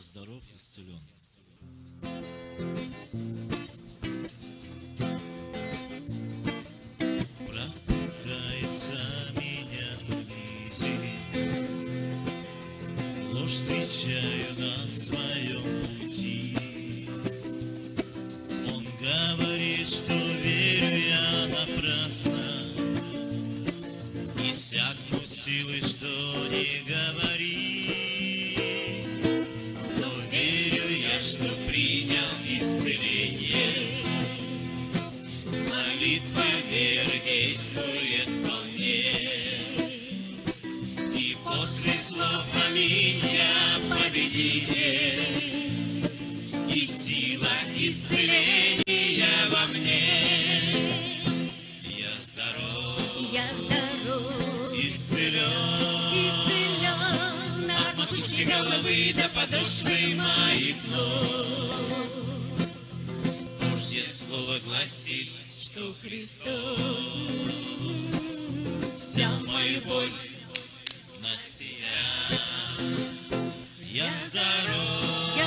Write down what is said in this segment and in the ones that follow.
здоров, исцелен. Пытается меня унизить, ложь встречаю на своем пути. Он говорит, что верю я напрасно, иссякну силы, что не говори. Но верю я, что принял исцеление. Молитва веры действует во мне. И после слов аминь я победитель. И сила исцеления во мне. Я здоров, исцелен, от макушки головы до подошвы моих ног. Божье слово гласит, что Христос взял мою боль на себя. Я здоров,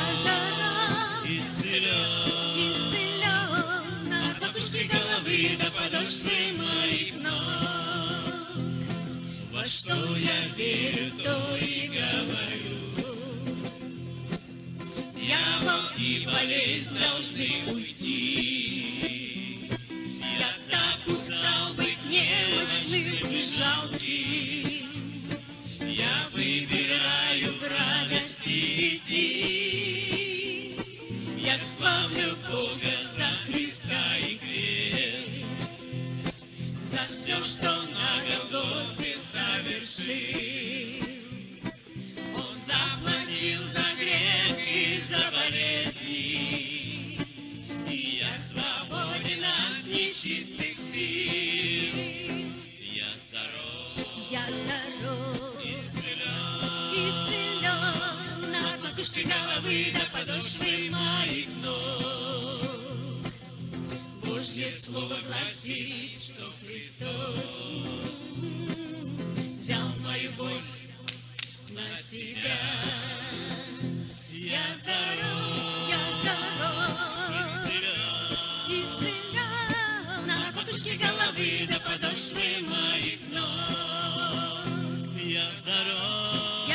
исцелен, от макушки головы до подошвы моих ног. Во что я верю, то и говорю. Дьявол и болезнь должны уйти. Я так устал быть немощным и жалким. Я выбираю в радости идти. Я славлю Бога за Христа и крест, за все, что на Голгофе совершил. Он заплатил за грех и за болезни, и я свободен от нечистых сил. Я здоров, исцелен, от макушки головы до подошвы моих ног. Божье слово гласит, что Христос взял мою боль на себя. Я здоров, исцелен, от макушки головы до подошвы моих ног. Я здоров,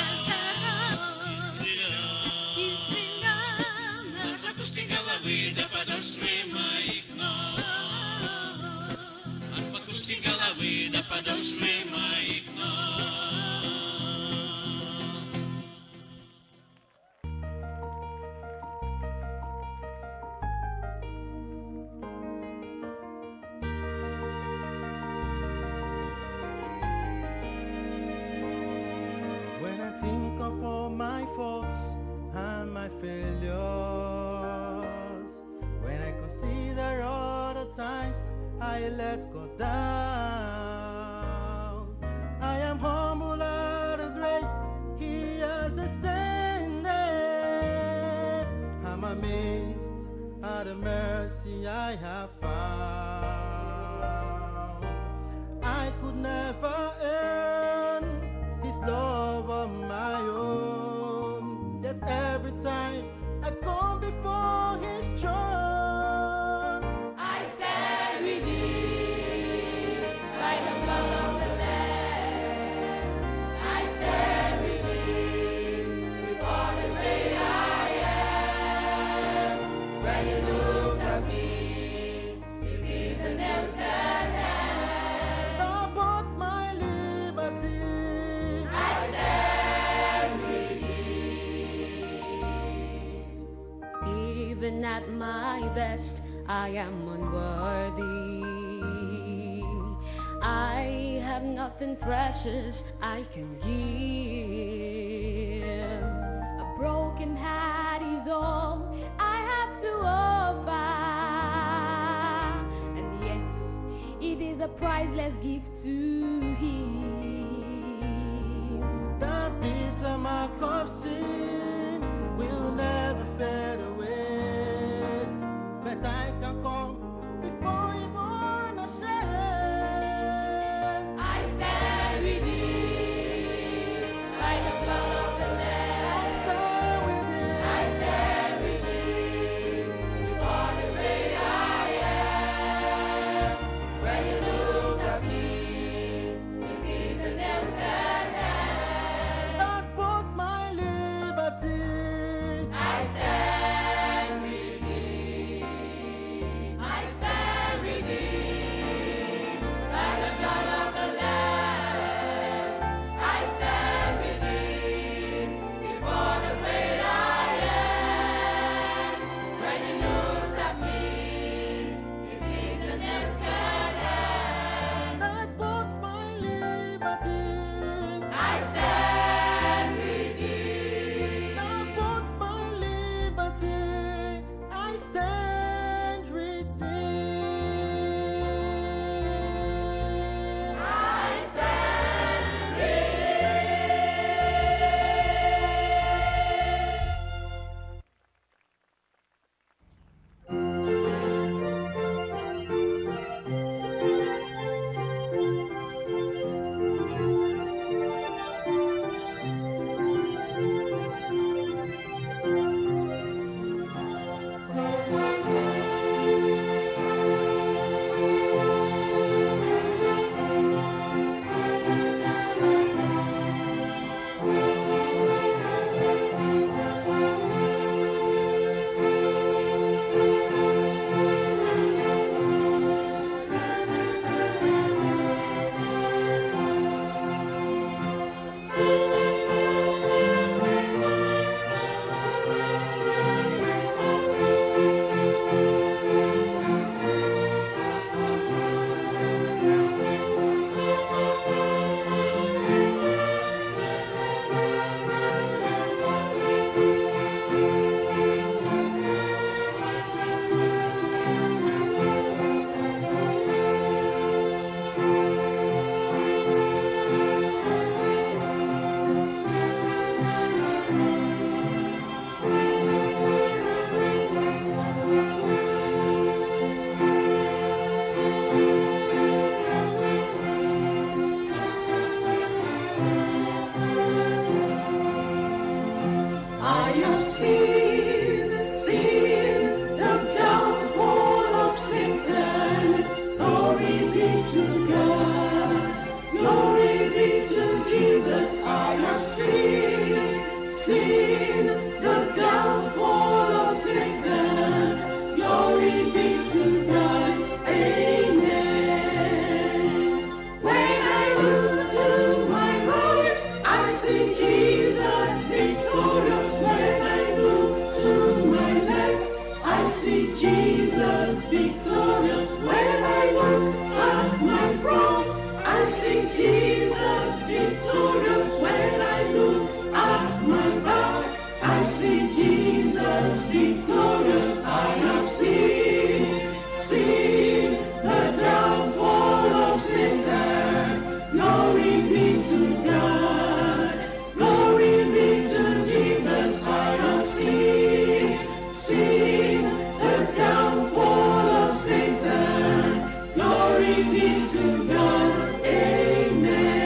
исцелен, от макушки головы до подошвы моих ног. От макушки головы до подошвы моих ног. When I think of all my faults and my failures, when I consider all the times I let go down, I am humble at the grace He has extended. I'm amazed at the mercy I have found. I could never earn His love on my own, yet every time I come before His throne, I stand redeemed by the blood of the Lamb. I stand redeemed before the great I am. When He looks at me, He sees the nails that have. Thou bought my liberty. I stand redeemed. Even at my best, I am unworthy. I have nothing precious I can give. A broken heart is all I have to offer, and yet it is a priceless gift to Him. The bitter mark of sin will never fade away, but I can come before Him unashamed. I stand redeemed by the blood of the Lamb. I stand with Him. I seen, the downfall of Satan. Glory be to God. Glory be to Jesus. I have seen the downfall of Satan. Glory be to God. Amen. When I look to my right, I see Jesus victorious. When I look to my left, I see Jesus victorious. When I look past my front, I see Jesus victorious. When I look past my back, I see Jesus victorious. I have seen the downfall of Satan. Glory be to God. Glory be to Jesus. I have seen the downfall of Satan. Glory be to God. Amen.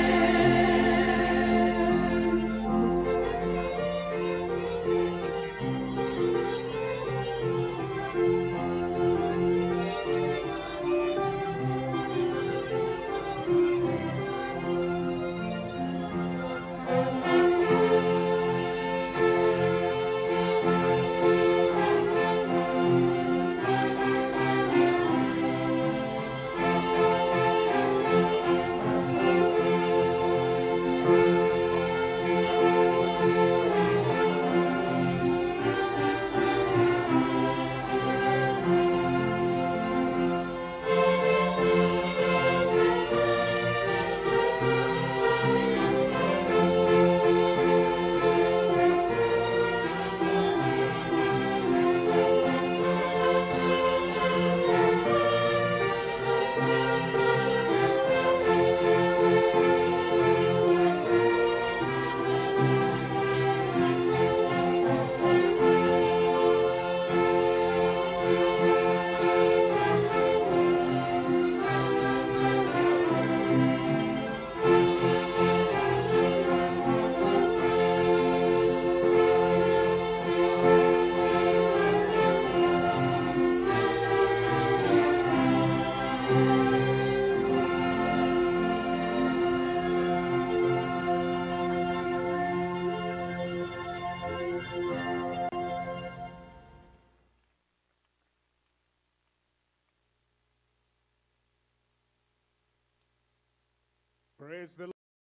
Praise the